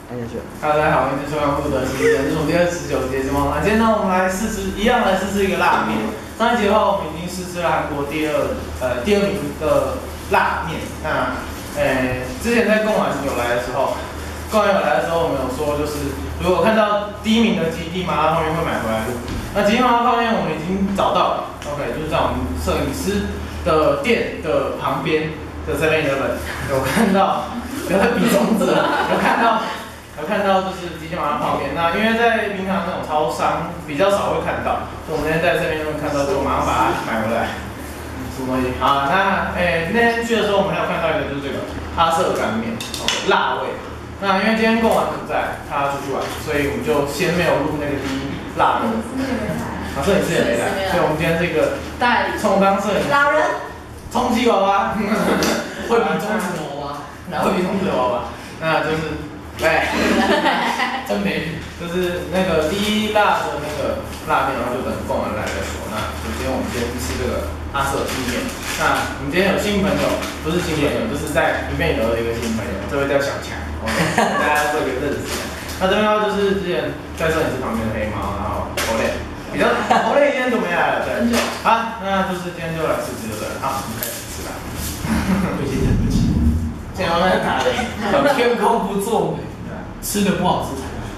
按下去。 大家好，欢迎收看获得新人数第29节节目。那今天呢，我们来试吃一个拉面。上一集的话，我们已经试吃了韩国第二名的拉面。那之前在贡丸有来的时候，我们有说就是如果看到第一名的基地麻辣泡面会买回来录。那基地麻辣泡面我们已经找到了 ，OK， 就是在我们摄影师的店的旁边的7-Eleven有看到，有在比中指，有看到就是基地麻辣泡面。那因为在平常那种超商比较少会看到，所以我们那天在7-Eleven看到之后，马上把它买回来。什么东西？好，那那天去的时候，我们还有看到一个就是这个阿舍干面，辣味。那因为今天贡丸不在，他出去玩，所以我们就先没有录那个第一辣的。摄影师也没来，所以我们今天这个代理充当摄影师。 老人。 充气娃娃，会比中指娃娃，会比中指娃娃，那就是对，真没，就是那个第一辣的那个辣面，然后就等贡丸来再说。那首先我们先吃这个阿舍意面。那我们今天有新朋友，不是新朋友，就是在里面有的一个新朋友，这位叫小强，大家做一个认识。那这边的话就是之前在摄影师旁边的黑猫，然后Olay。比较Olay今天怎么样了？对，好，那就是今天就来试吃了。好，我们开始吃吧。对不起，对不起。现在我在打雷，天公不作美，吃的不好吃才怪。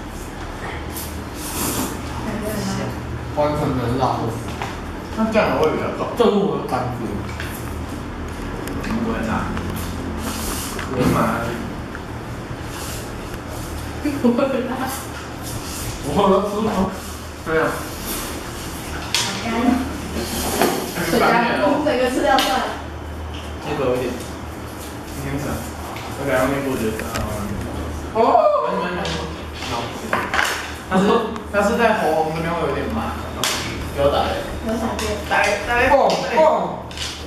完全没辣味， 那酱油味比较重， 这是我的感觉。 不会辣。我买。 不会辣。 我的吃吗？对啊。 水加工，整个吃掉算了。 这个有点，你先吃。我改后面过去。哦。它是在喉咙这边会有点麻，有打雷。 有闪电。 打雷。砰！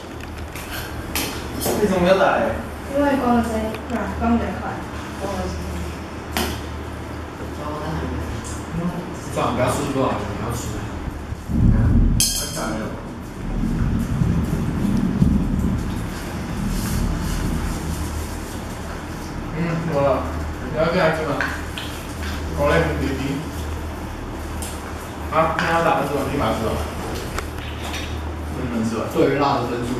为什么要打雷？ 因为光的声音，光比较快，光的声音。 算了，不要吃多少，不要吃。打雷了。 有了，你要进来吃吗？我来比比。好，那要打的时候立马吃了。能吃吧？ 对于辣的分数，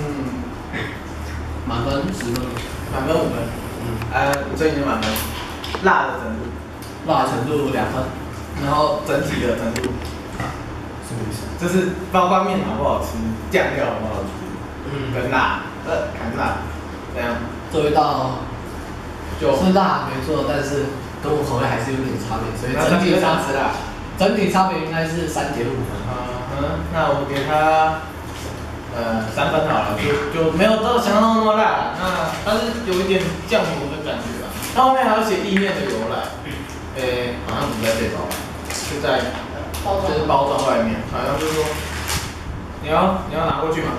满分10分， 满分5分。这已经满分。辣的程度， 辣程度2分， 然后整体的程度， 什么意思？ 就是包括面好不好吃，酱料好不好吃，跟辣，很辣，这样。 这味道就是辣没错，但是跟我口味还是有点差别，所以整体差别应该是3.5分。 那我给他3分好了，就没有到想象中那么辣，那它是有一点酱油的感觉吧。它后面还有写意面的由来，好像不在这包，是在就是包装外面，好像就是说你要拿过去吗？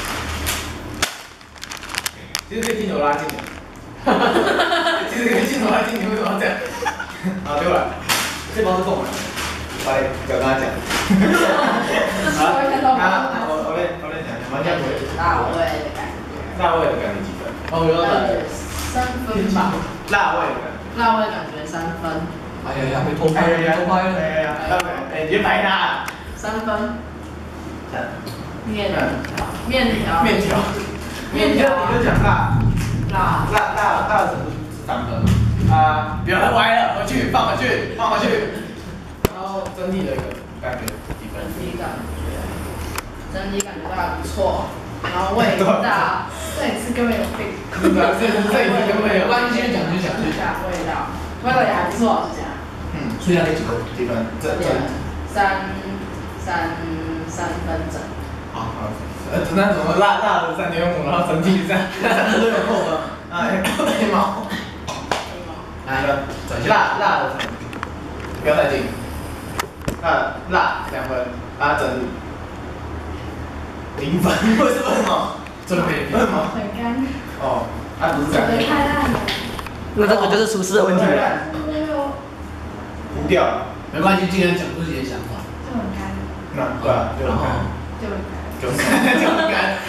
其实可以镜头拉近的。其实可以镜头拉近，你为什么要这样？好，丢了，这包是贡丸，我来跟他讲。好，我来讲，麻酱味。 辣味的感觉。 辣味的感觉几分？我觉得 3分吧。 辣味的感觉。 辣味感觉3分。 哎呀，被偷拍了， 你别拍他。 3分。面条。 你就讲辣的程度是3分。不要再歪了，放回去。然后整体的一个感觉几分？ 整体感觉到不错，然后味道，摄影师根本有病。 摄影师根本有。 关系先讲。 味道也还不错，是这样。 所以要给几分？ 3分整。 好。那怎么辣的3.5，然后整体3都有扣分。黑猫。来了，辣的程度，不要太近。辣2分，整0分，为什么？真没为什么？ 很干。 哦，不是这样。 太烂了。 那这个就是厨师的问题了。 糊掉了。 没关系，尽量讲自己的想法。 就很干。 对啊，就很干。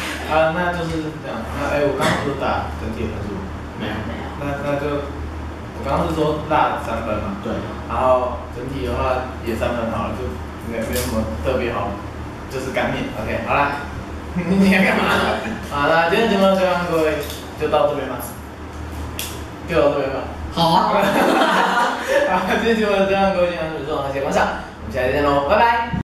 那就是这样。我刚刚不是打整体的分数？ 没有。 那就我刚刚是说辣3分嘛， 对， 然后整体的话也3分好了，就没有什么特别好，就是干面。OK， 好啦，你要干嘛？好，那今天节目就让各位就到这边吧，就到这边吧。 好啊。 好，今天节目就让各位先生说，谢谢观赏，我们下期见喽，拜拜。